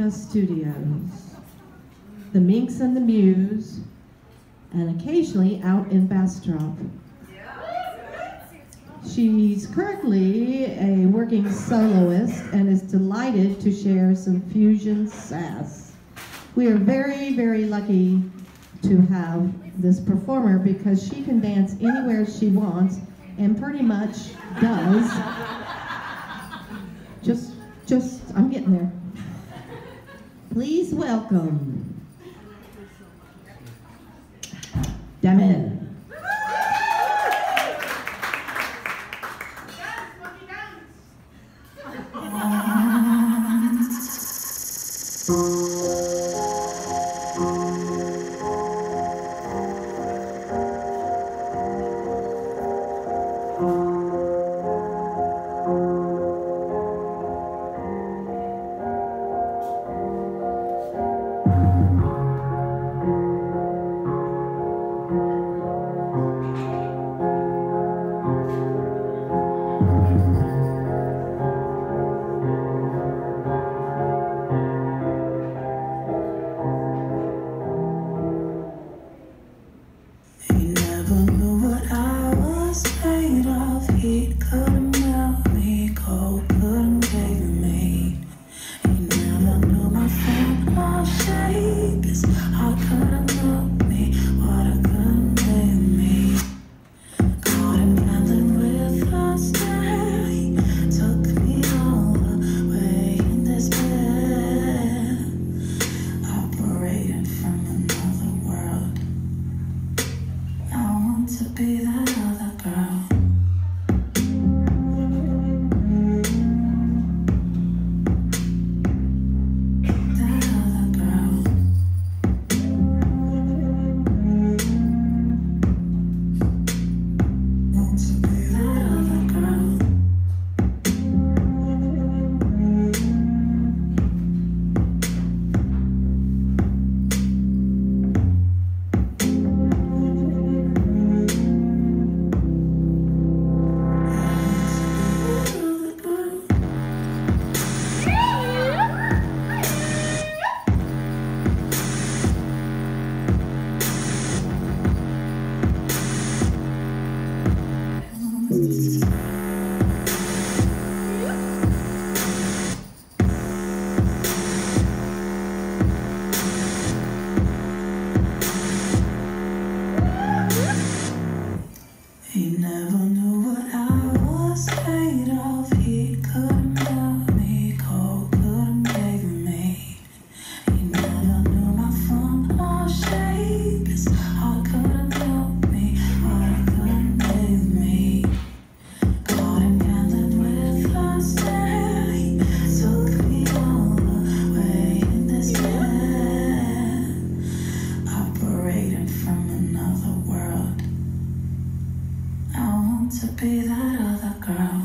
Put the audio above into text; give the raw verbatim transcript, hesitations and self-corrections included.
Cantina Studios, the Minx and the Muse, and occasionally out in Bastrop. She's currently a working soloist and is delighted to share some fusion sass. We are very, very lucky to have this performer because she can dance anywhere she wants and pretty much does. Just, just, I'm getting there. Please welcome Devin. To be that other girl.